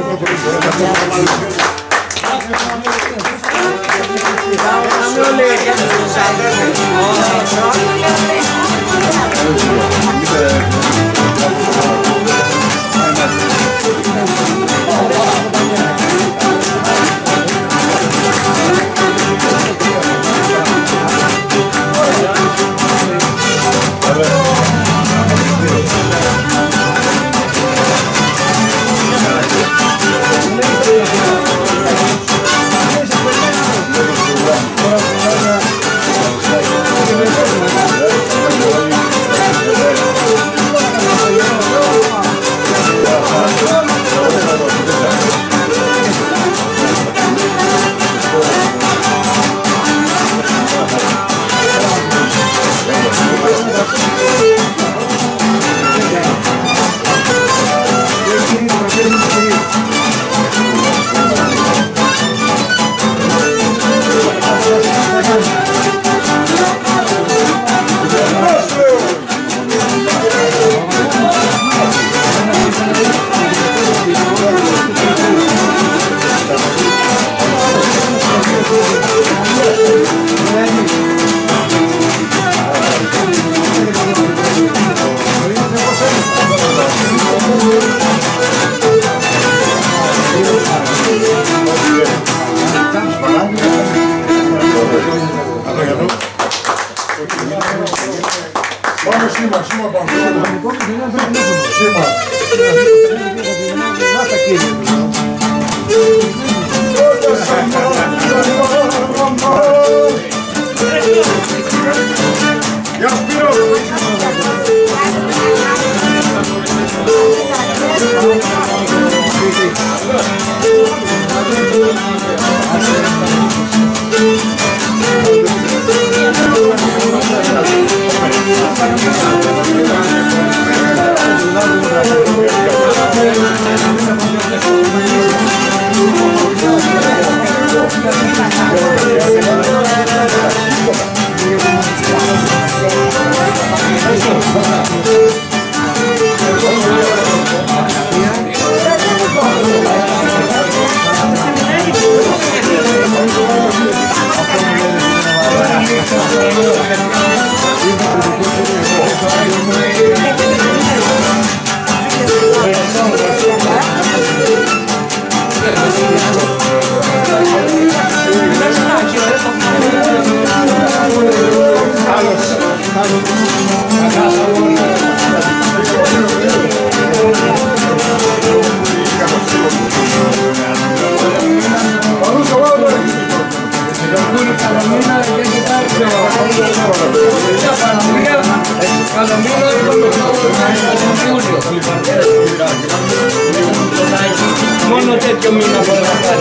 Μόνο τέτοιο μήνα μπορεί να κάνει.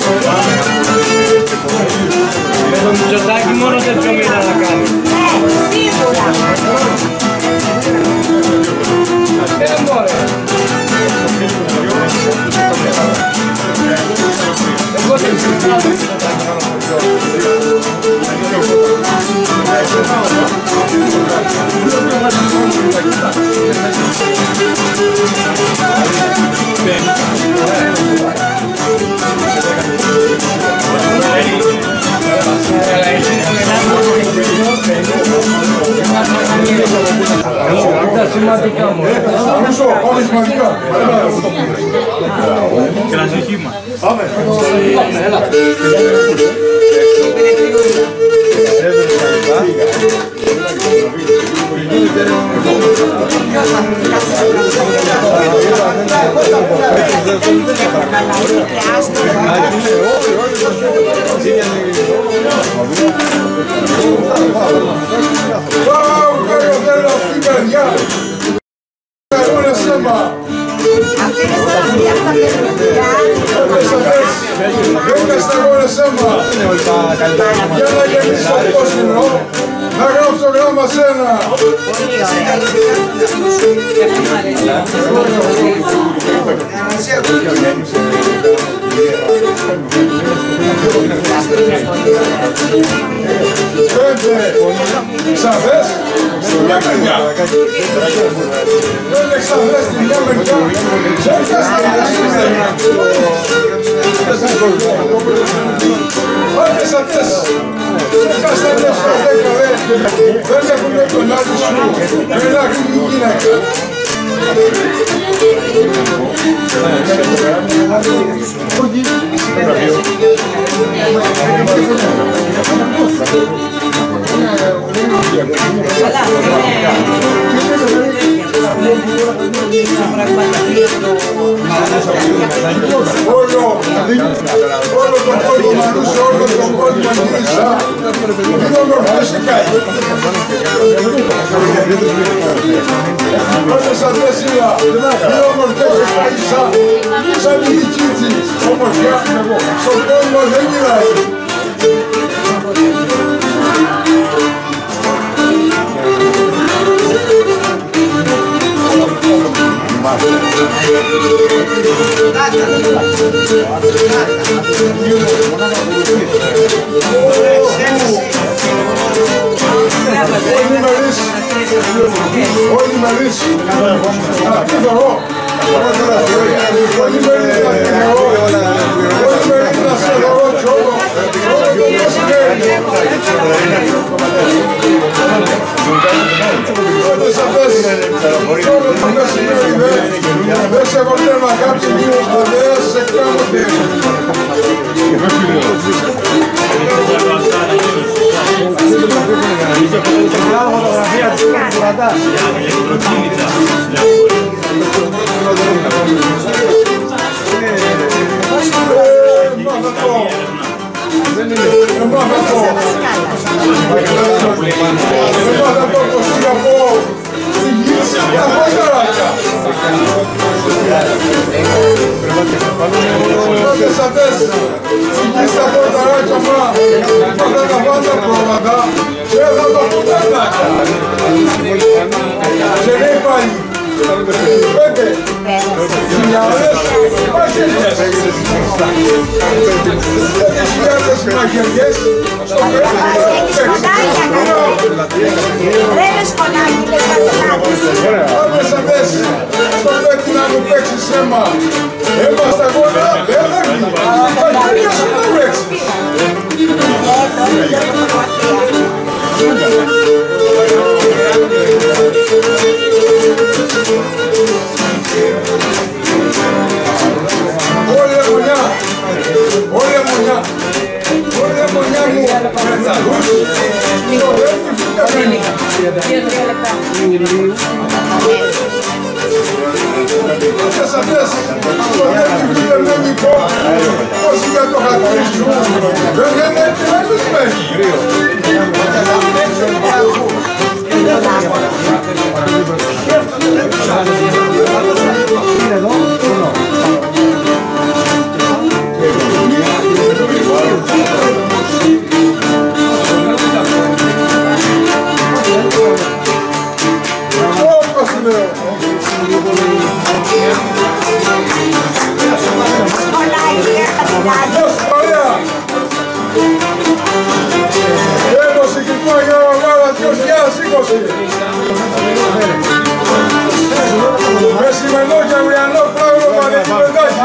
Με το Μητσοτάκη μόνο τέτοιο μήνα να κάνει. Σίγουρα. Δεν μπορεί. Εγώ δεν ξέρω. Τα σημαντικά μου. Πάμε σημαντικά. Κρασιχήμα. Πάμε. Έλα. Να γράψω γράμμα σένα. Ξαφές στην μια μεριά. Πέντε ξαφές στην μια μεριά. Δεν έχουν τον άδει σου. Έλα, γυναίκα. Όλο τον κόσμο μανούσε, όλο τον κόσμο μανούσε. Είναι ομορφές και όλες αυτές είναι ομορφές και καΐσα. Σαν η Κίτσι, ομορφιά, στον κόσμο δεν μιλάει. Όχι μερείς, τι δωρώ, όχι μερείς να την δωρώ, όχι μερείς να σε δωρώ τσόλο, όλες αυτές, όλο το μεσημέρι δεν σε χορτεύω αγάπη μου, δεν σε κάμονται. Όλες αυτές στις τα κορταράκια μα θα τα πάντα πρόβατα και θα τα πουτανάκια. Και λέει πάλι 5 χιλιάδες μαχαιριές. 5 χιλιάδες μαχαιριές στο πέτει όλες αυτές στο πέτει να μου παίξεις αίμα. Έμα στα γόνα, δεν θα γίνει. Μαχαιρίες σου να παίξεις. Όλη μονιά, όλη μονιά, όλη μονιά μου. Το δεν φύγα πριν. Όλες αυτές, το δεν φύγα πριν πω, πώς για το χατήρι σου, δεν είναι έτοιμες. Είναι εδώ, με σημερινό και αυριανό πράγμα πανετή παιδάκι.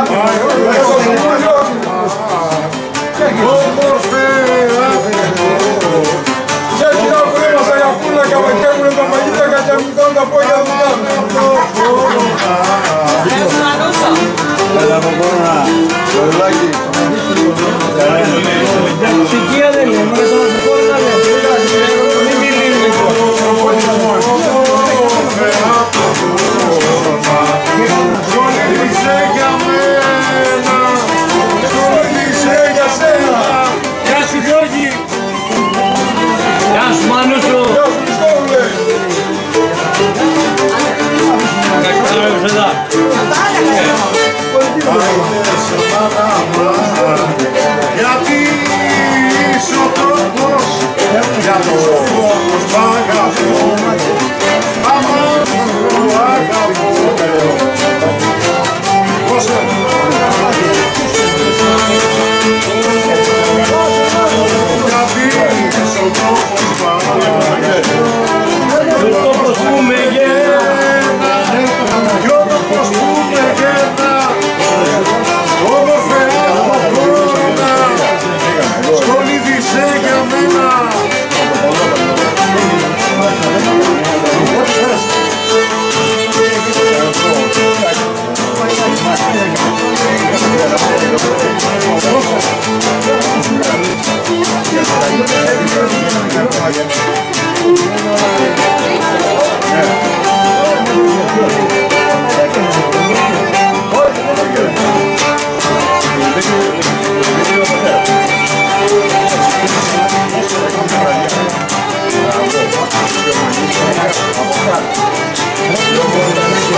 Και κοινά που ήμασταν για πούλα και αμεκέμουνε τα μαγίτια και αμυντών τα πόδια του κάτω. Έλα από πόνα, Λολάκι. Ψυχία δεν είναι, μόνο το να πω να λέω. Μην μιλήνει λοιπόν. Σολύμισε για μένα, σολύμισε για σένα. Γεια σου Γιώργη. Γεια σου Μανούσο. Γεια σου Χριστόβουλε. Καλώς ήρθατε.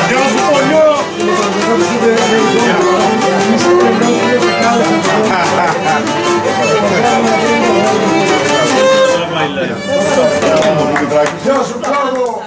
Γεια σου Πολιό! Γεια σου Κλάβο!